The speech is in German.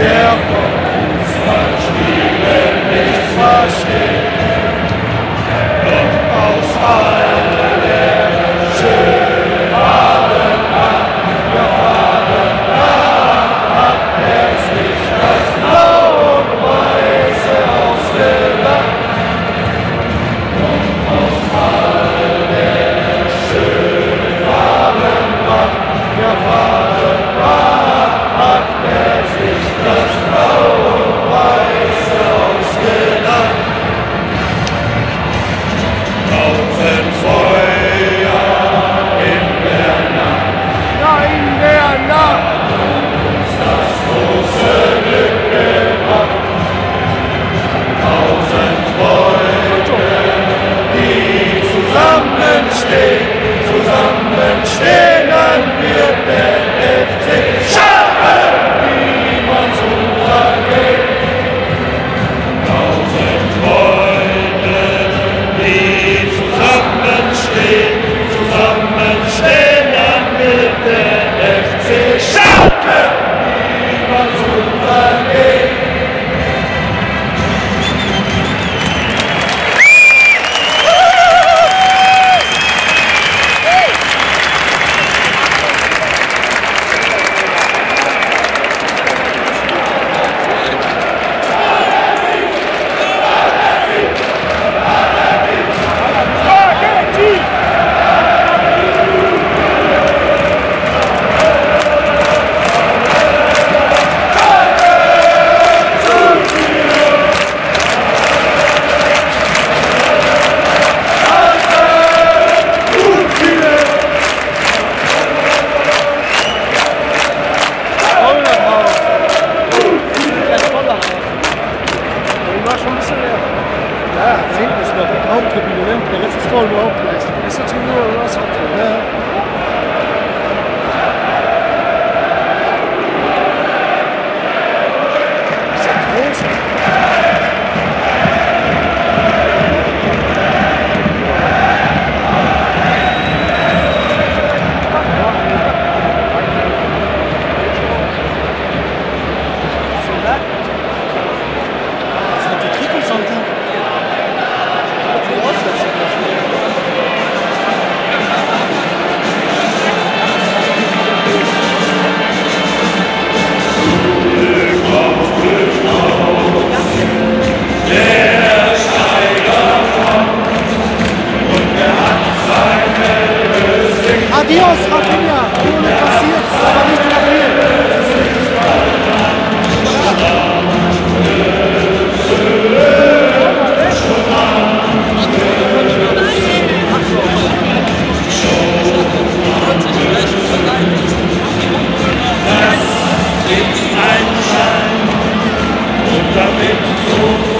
der von uns von Spielen nichts versteht, doch aus aller Lehre schön Faden ab, ja Faden ab, er sich das Blau und Weiße ausgelacht, doch aus aller Lehre schön Faden ab, ja Faden ab, er sich das Blau und Weiße ausgelacht. Tausend Feuer in der Nacht, ja in der Nacht, uns das große Glück gebracht. Tausend Freunde, die zusammenstehen, dann wird der FC Schalke niemals untergehen. Tausend Freunde, die zusammenstehen, dann wird der FC Schalke niemals untergehen. Ja, da hinten ist noch die Haupttribüne, ne? Der letzte Tor überhaupt nicht. Ist das hier nur oder was? Ja. Ist das groß? Adios, Rafinha! Ohne passiert, aber nicht stabil. Das ist ein Schein und damit so